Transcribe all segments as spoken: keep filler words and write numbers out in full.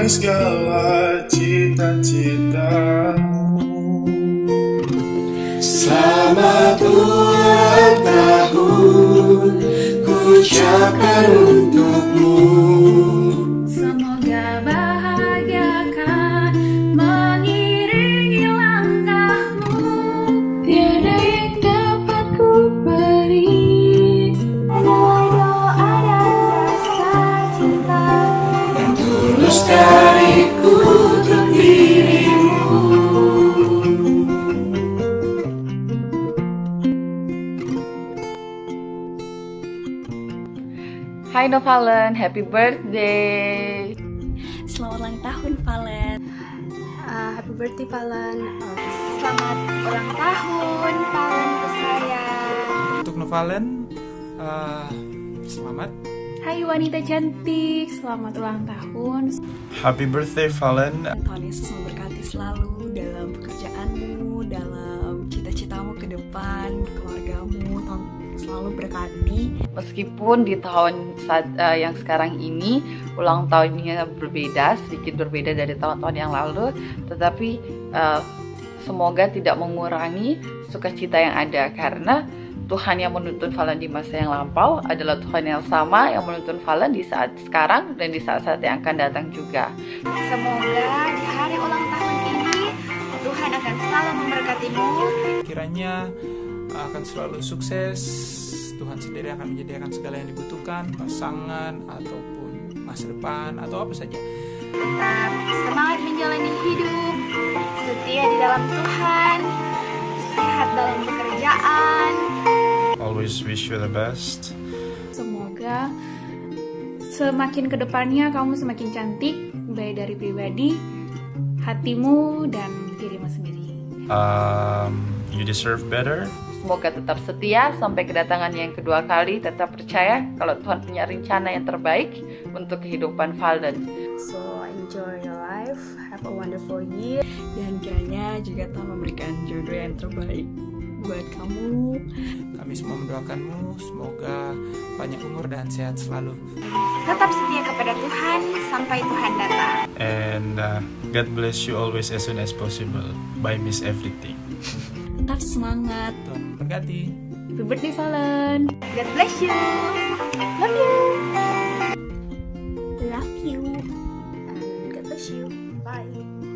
tercapai segala cita-citamu. Selamat ulang tahun ku ucapkan untukmu. Semoga bahagia kan mengiringi langkahmu. Tiada yang dapat ku beri, hanyalah doa dan rasa cinta yang tulus dariku untuk dirimu. Hai Novalen, happy birthday. Selamat ulang tahun Valen. Uh, happy birthday Valen. Uh, Selamat ulang tahun Valen tersayang. Untuk Novalen, uh, selamat. Hai wanita cantik, selamat ulang tahun. Happy birthday Valen. Tuhan Yesus memberkati selalu dalam pekerjaanmu, dalam cita-citamu ke depan, keluargamu. Tuhan selalu berkati. Meskipun di tahun saat, uh, yang sekarang ini ulang tahunnya berbeda, sedikit berbeda dari tahun-tahun yang lalu, tetapi uh, semoga tidak mengurangi sukacita yang ada, karena Tuhan yang menuntun Valen di masa yang lampau adalah Tuhan yang sama yang menuntun Valen di saat sekarang dan di saat-saat yang akan datang juga. Semoga di hari ulang tahun ini Tuhan akan selalu memberkatimu. Kiranya akan selalu sukses. Tuhan sendiri akan menyediakan segala yang dibutuhkan, pasangan ataupun masa depan atau apa saja. Tetap semangat menjalani hidup, setia di dalam Tuhan, sehat dalam pekerjaan. Always wish you the best. Semoga semakin kedepannya kamu semakin cantik, baik dari pribadi, hatimu, dan dirimu sendiri. Um, you deserve better. Semoga tetap setia sampai kedatangan yang kedua kali, tetap percaya kalau Tuhan punya rencana yang terbaik untuk kehidupan Valen. so enjoy your life, have a wonderful year. Dan kiranya juga Tuhan memberikan jodoh yang terbaik buat kamu. Kami semua mendoakanmu, semoga banyak umur dan sehat selalu. Tetap setia kepada Tuhan sampai Tuhan datang. And uh, God bless you always as soon as possible. Bye miss everything. Tetap semangat. Tuhan memberkati. Happy birthday Valen. God bless you. Love you. Love you. And God bless you. Bye.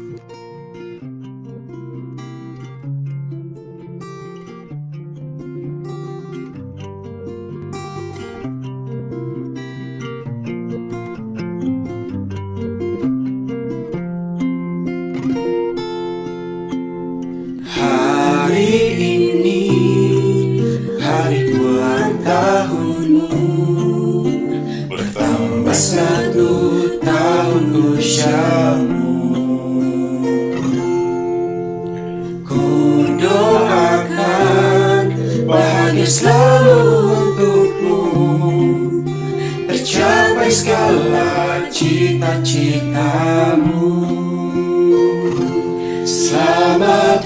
Hari ini hari ulang tahunmu, bertambah satu tahun usiamu. Ku doakan bahagia selalu untukmu, tercapai segala cita-citamu. Selamat